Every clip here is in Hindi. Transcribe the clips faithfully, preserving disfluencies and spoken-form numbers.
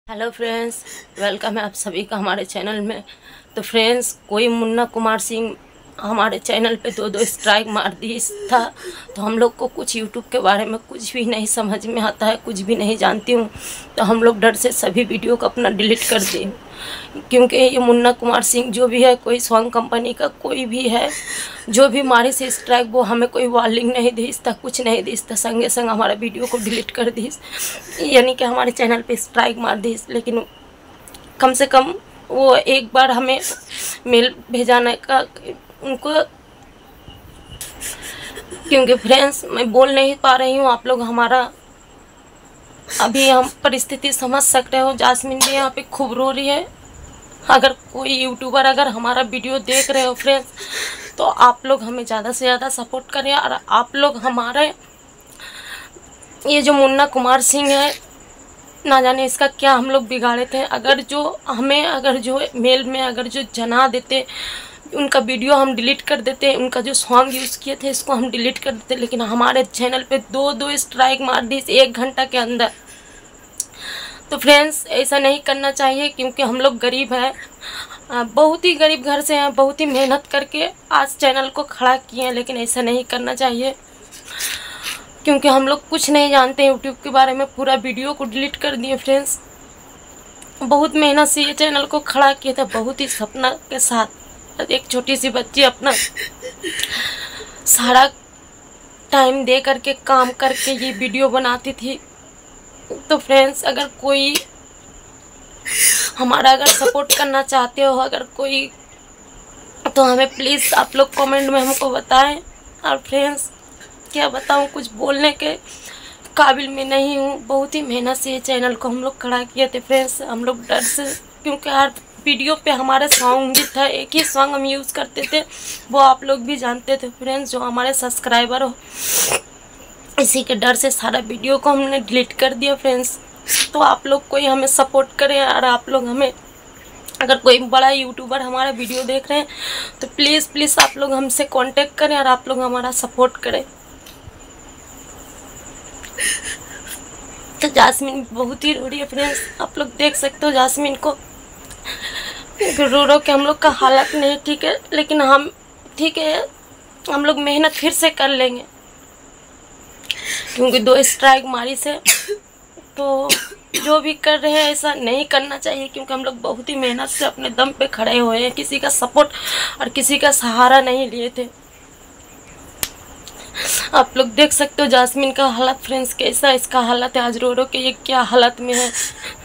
हेलो फ्रेंड्स, वेलकम है आप सभी का हमारे चैनल में। तो फ्रेंड्स, कोई मुन्ना कुमार सिंह हमारे चैनल पे दो दो स्ट्राइक मार दी था। तो हम लोग को कुछ यूट्यूब के बारे में कुछ भी नहीं समझ में आता है, कुछ भी नहीं जानती हूँ। तो हम लोग डर से सभी वीडियो को अपना डिलीट कर दें, क्योंकि ये मुन्ना कुमार सिंह जो भी है, कोई सॉन्ग कंपनी का कोई भी है, जो भी मारे से स्ट्राइक, वो हमें कोई वार्निंग नहीं दीसता, कुछ नहीं दीसता, संगे संग हमारा वीडियो को डिलीट कर दीस, यानी कि हमारे चैनल पे स्ट्राइक मार दीस। लेकिन कम से कम वो एक बार हमें मेल भेजाने का उनको, क्योंकि फ्रेंड्स मैं बोल नहीं पा रही हूँ। आप लोग हमारा अभी हम परिस्थिति समझ सकते हो। जास्मिन भी यहाँ पे खूब रो रही है। अगर कोई यूट्यूबर अगर हमारा वीडियो देख रहे हो फ्रेंड्स, तो आप लोग हमें ज़्यादा से ज़्यादा सपोर्ट करें। और आप लोग हमारे ये जो मुन्ना कुमार सिंह है, ना जाने इसका क्या हम लोग बिगाड़े थे। अगर जो हमें अगर जो मेल में अगर जो जना देते, उनका वीडियो हम डिलीट कर देते, उनका जो सॉन्ग यूज़ किए थे इसको हम डिलीट कर देते। लेकिन हमारे चैनल पे दो दो स्ट्राइक मार दी एक घंटा के अंदर। तो फ्रेंड्स, ऐसा नहीं करना चाहिए, क्योंकि हम लोग गरीब हैं, बहुत ही गरीब घर से हैं, बहुत ही मेहनत करके आज चैनल को खड़ा किए हैं। लेकिन ऐसा नहीं करना चाहिए, क्योंकि हम लोग कुछ नहीं जानते यूट्यूब के बारे में। पूरा वीडियो को डिलीट कर दिए फ्रेंड्स। बहुत मेहनत से ये चैनल को खड़ा किया था, बहुत ही सपना के साथ। एक छोटी सी बच्ची अपना सारा टाइम दे करके काम करके ये वीडियो बनाती थी। तो फ्रेंड्स, अगर कोई हमारा अगर सपोर्ट करना चाहते हो, अगर कोई, तो हमें प्लीज़ आप लोग कमेंट में हमको बताएं। और फ्रेंड्स, क्या बताऊं, कुछ बोलने के काबिल में नहीं हूँ। बहुत ही मेहनत से ये चैनल को हम लोग खड़ा किए थे फ्रेंड्स। हम लोग डर से, क्योंकि हर वीडियो पे हमारे सॉन्ग भी था, एक ही सॉन्ग हम यूज़ करते थे, वो आप लोग भी जानते थे फ्रेंड्स, जो हमारे सब्सक्राइबर हो। इसी के डर से सारा वीडियो को हमने डिलीट कर दिया फ्रेंड्स। तो आप लोग कोई हमें सपोर्ट करें। और आप लोग हमें, अगर कोई बड़ा यूट्यूबर हमारा वीडियो देख रहे हैं, तो प्लीज़ प्लीज़ आप लोग हमसे कांटेक्ट करें और आप लोग हमारा सपोर्ट करें। तो जास्मिन बहुत ही रो रही है फ्रेंड्स, आप लोग देख सकते हो जास्मिन को रो रो के। हम लोग का हालत नहीं ठीक है, लेकिन हम ठीक है, हम लोग मेहनत फिर से कर लेंगे, क्योंकि दो स्ट्राइक मारी से। तो जो भी कर रहे हैं ऐसा नहीं करना चाहिए, क्योंकि हम लोग बहुत ही मेहनत से अपने दम पे खड़े हुए हैं, किसी का सपोर्ट और किसी का सहारा नहीं लिए थे। आप लोग देख सकते हो जास्मिन का हालत फ्रेंड्स, कैसा इसका हालत है। आज रो रो के ये क्या हालत में है।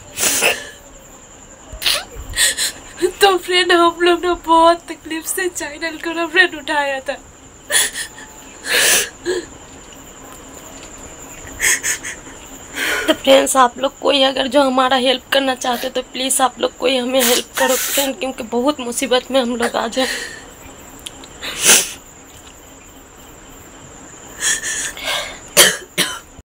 तो फ्रेंड, हम लोग ने बहुत तकलीफ से चैनल को ना फ्रेंड उठाया था। तो फ्रेंड्स, आप लोग कोई अगर जो हमारा हेल्प करना चाहते हो, तो प्लीज़ आप लोग कोई हमें हेल्प करो फ्रेंड, क्योंकि बहुत मुसीबत में हम लोग आज हैं।